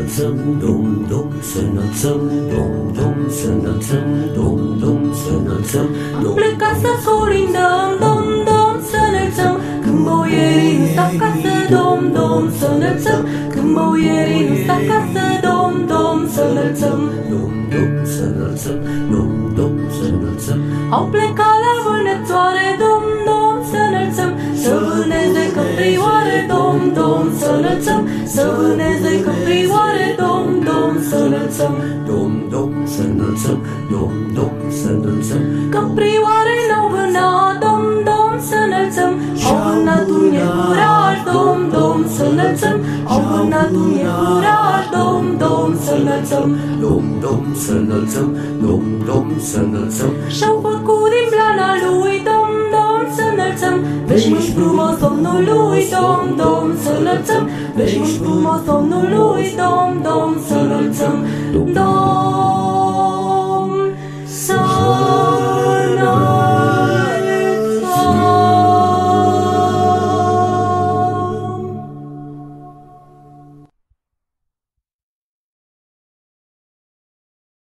înălțăm, Dom, să înălțăm, Dom, să înălțăm, Dom, să înălțăm. Am plecat să colindăm, Dom, să înălțăm. Când boierii nu stau acasă, Dom, să înălțăm. Când boierii nu stau acasă, Dom, să înălțăm. Dom, să înălțăm, Dom, să înălțăm. Au plecat la vânătoare, Dom, să înălțăm. Să vâneze căprioare, Dom, să înălțăm. Să vâneze căprioare, Dom, să înălțăm. Dom, să înălțăm, Dom, să înălțăm. Căprioare n-au vânat, Dom, să înălțăm. Au vânat un iepuraș, Dom, să înălțăm. Au vânat un iepuraș, Dom, să înălțăm. Dom, să înălțăm, Dom, să înălțăm. Și-au făcut din blana lui, Dom, să înălțăm. Veșnici frumos Domnului, Dom, să înălțăm. Veșnici frumos Domnului, Dom, să înălțăm. Dom.